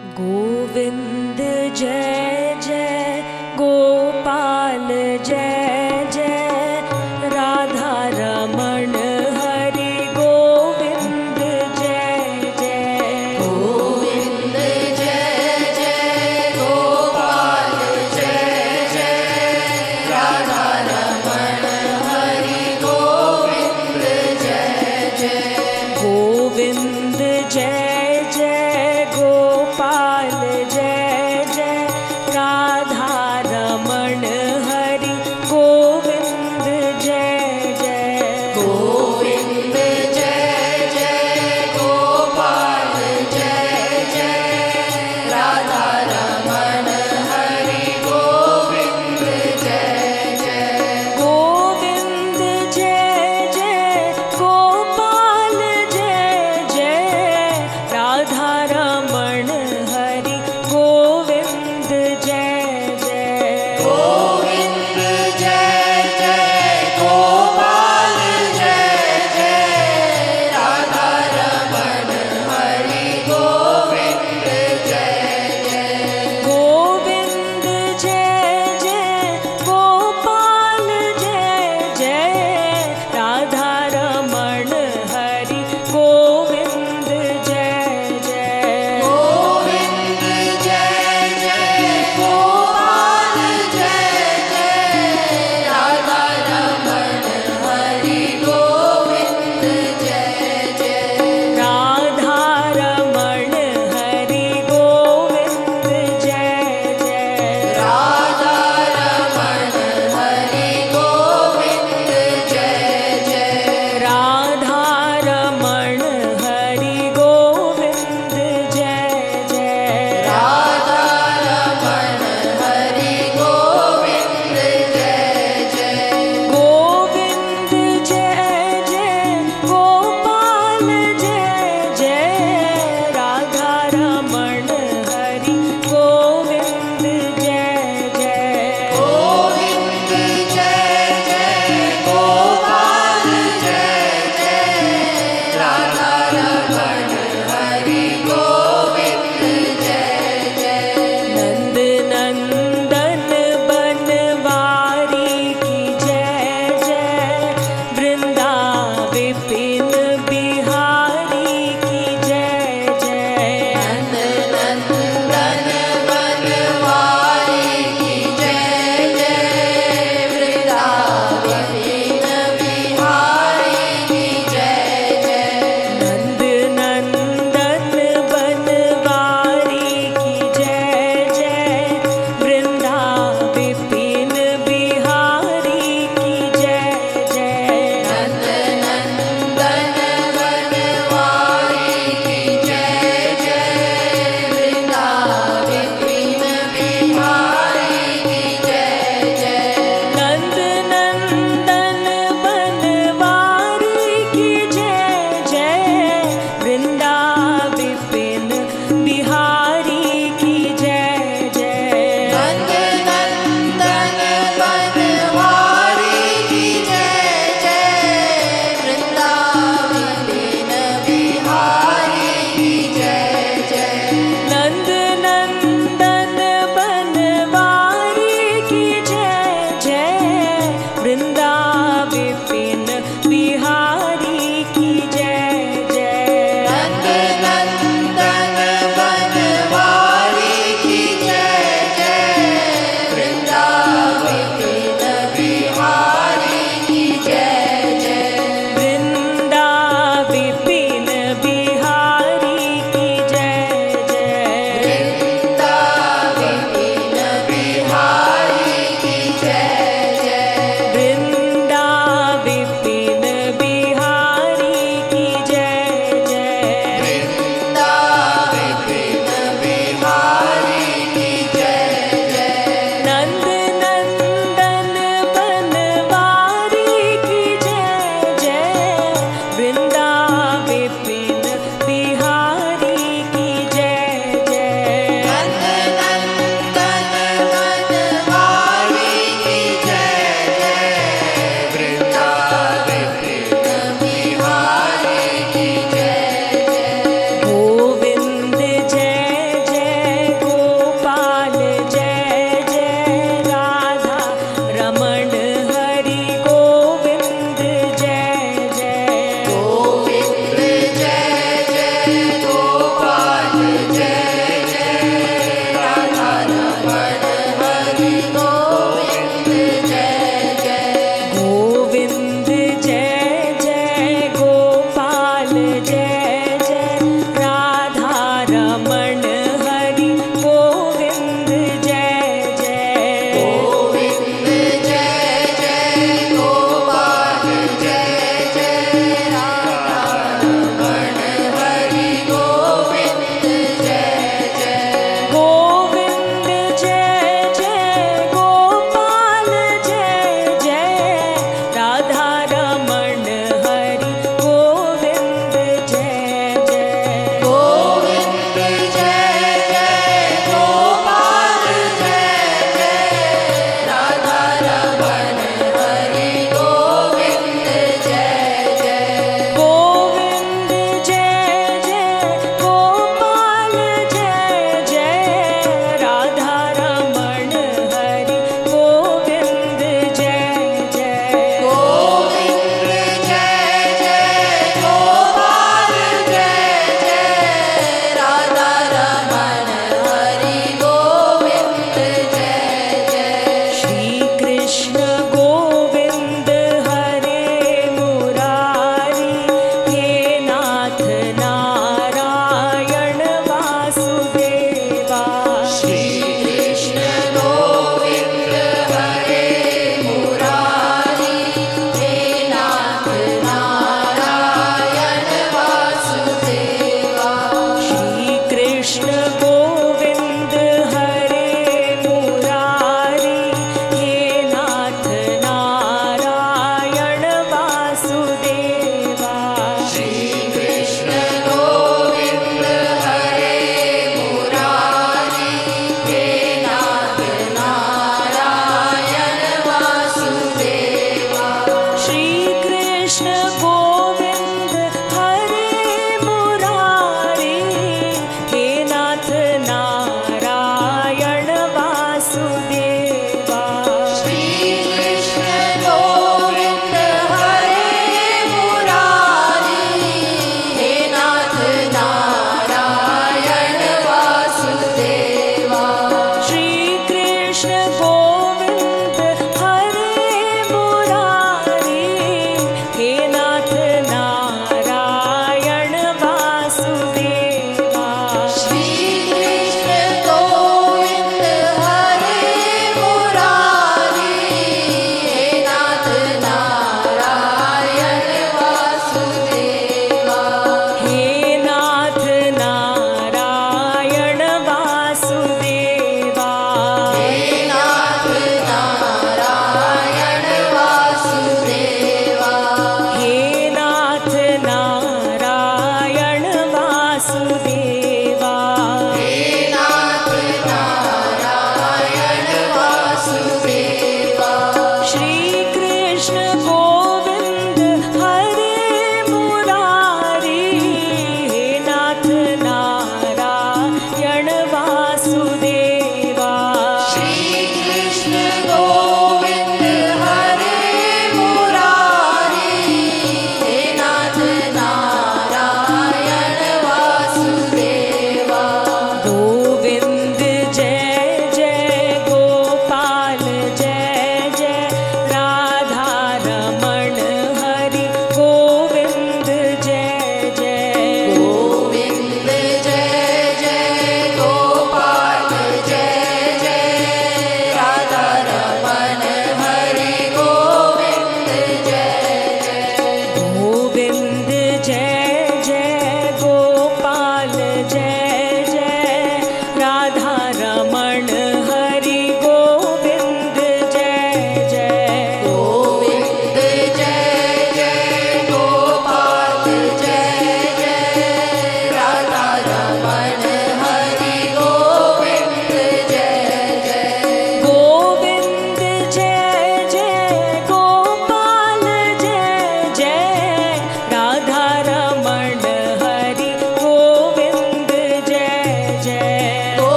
Govind Jai Jai Gopal Jai Jai Radha Raman Hari Govind Jai Jai. Govind Jai Jai Gopal Jai Jai Radha Raman Hari Govind Jai Jai. Govind Jai Jai Gopal Jai Jai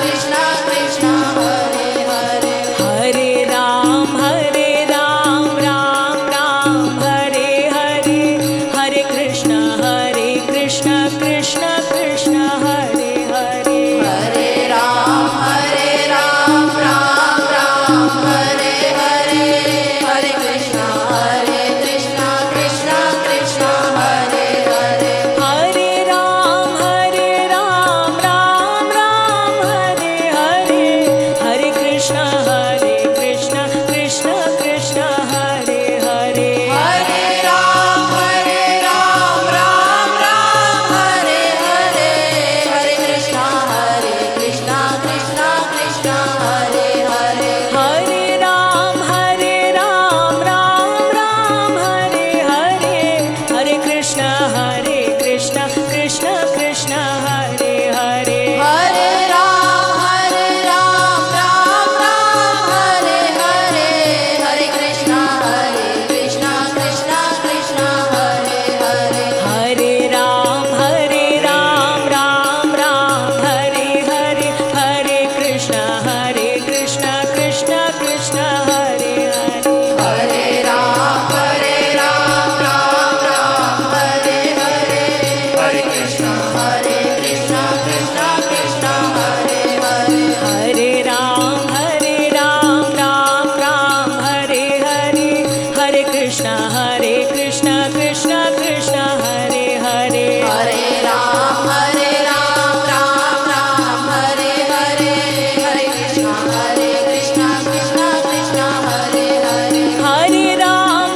Krishna Krishna Hare Hare Hare Ram Ram Ram Hare Hare Hare Krishna Krishna Krishna Hare Hare Hare Ram Ram Ram Hare Hare Hare Krishna Krishna Krishna Hare Hare Hare Ram Ram Ram Hare Hare Hare Krishna Krishna Krishna Hare Hare Hare Ram Ram Ram Hare Hare Hare Krishna Krishna Krishna Hare Hare Hare Ram Ram Hare Hare Hare Krishna Krishna Krishna Hare Hare Hare Ram Ram Hare Hare Hare Krishna Krishna Krishna Hare Hare Hare Ram Ram Hare Hare Hare Krishna Krishna Krishna Hare Hare Hare Ram Ram Hare Hare Hare Krishna Krishna Krishna Hare Hare Hare Ram Ram Hare Hare Hare Krishna Krishna Krishna Hare Hare Hare Ram Ram Hare Hare Hare Krishna Krishna Krishna Hare Hare Hare Ram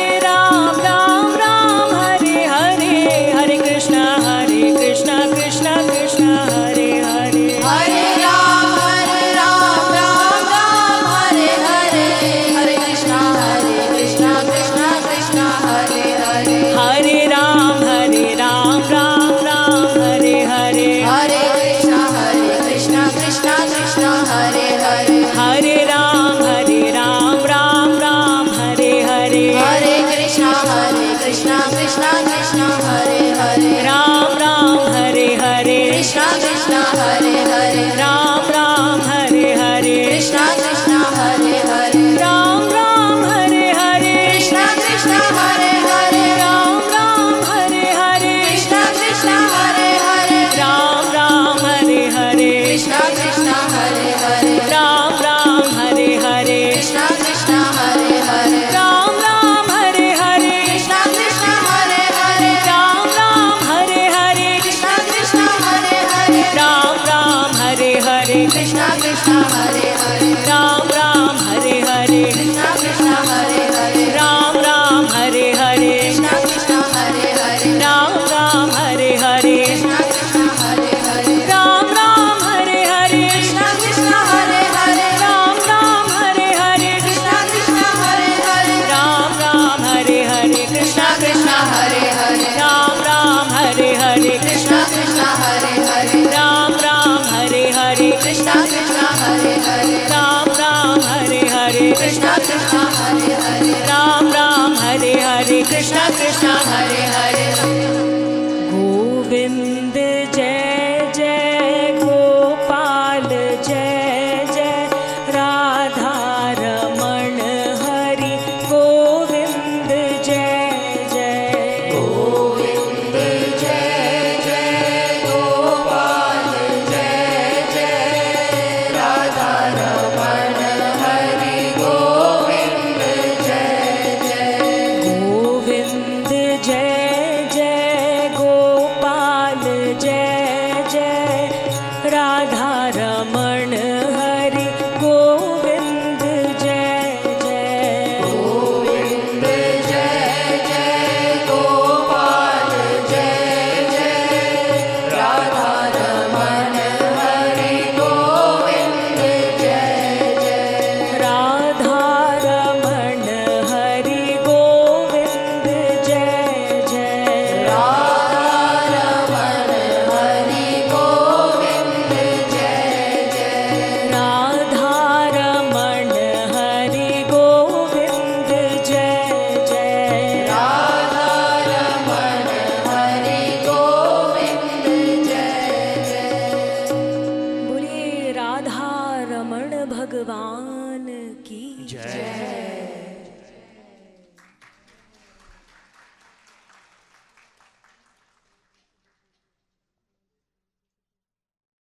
Ram Hare Hare Hare Krishna Krishna Krishna Hare Hare Hare Ram Ram Hare Hare Hare Krishna Krishna Krishna Hare Hare Hare Ram Ram Hare Hare Hare Krishna Krishna Krishna Hare Hare Hare Ram Ram Hare Hare Hare Krishna Krishna Krishna Hare Hare Ram Hare Hare Krishna Krishna Hare Hare Ram Hare Hare Krishna Krishna Hare Hare Ram Hare Hare Krishna Krishna Hare Hare Ram Hare Hare Krishna Krishna Hare Hare Ram Hare Hare Krishna Krishna Hare Hare Ram Hare Hare Krishna Krishna Hare Hare Ram Hare Hare Krishna Krishna Hare Hare Ram Hare Hare Krishna Krishna Hare Hare Ram Hare Hare Krishna Krishna Hare Hare Ram Hare Hare Krishna Krishna Hare Hare Ram Hare Hare Krishna Krishna Hare Hare Ram Hare Hare Krishna Krishna Hare Hare Ram Hare Hare Krishna Krishna Hare Hare Ram Hare Hare Krishna Krishna Hare Hare Ram Hare Hare Krishna Krishna Hare Hare Ram Hare Hare Krishna Krishna Hare Hare Ram Hare Hare Krishna